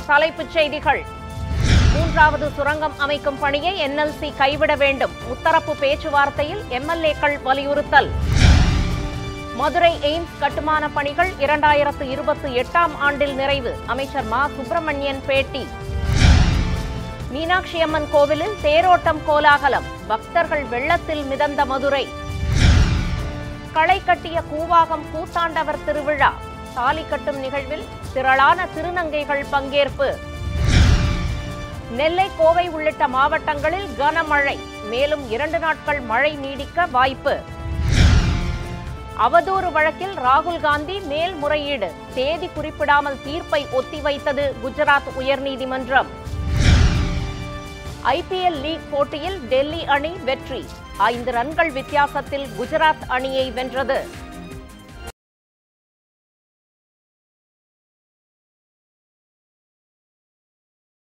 தலைப்புச் செய்திகள். மூன்றாவது சுரங்கம் அமைக்கும் பணியை NLC கைவிட வேண்டும். முத்தரப்பு பேச்சுவார்த்தையில் MLAக்கள் வலியுறுத்தல். மதுரை எய்ம்ஸ் கட்டுமான பணிகள் 2028ஆம் ஆண்டில் நிறைவு. அமைச்சர் மா. சுப்பிரமணியன் பேட்டி. மீனாட்சி அம்மன் கோவிலில் தேரோட்டம் கோலாகலம். பக்தர்கள் வெள்ளத்தில் மிதந்த மதுரை. களை கட்டிய கூவாகம் கூத்தாண்டவர் திருவிழா. தாலி கட்டும் நிகழ்வில் திரளான திருநங்கைகள் பங்கேற்பு. நெல்லை, கோவை உள்ளிட்ட மாவட்டங்களில் கனமழை. மேலும் 2 நாட்கள் மழை நீடிக்க வாய்ப்பு. அவதூறு வழக்கில் ராகுல் காந்தி மேல்முறையீடு. தேதி குறிப்பிடாமல் தீர்ப்பை ஒத்திவைத்தது குஜராத் உயர்நீதிமன்றம். IPL லீக் போட்டியில் டெல்லி அணி வெற்றி. 5 ரன்கள் வித்தியாசத்தில் குஜராத் அணியை வென்றது.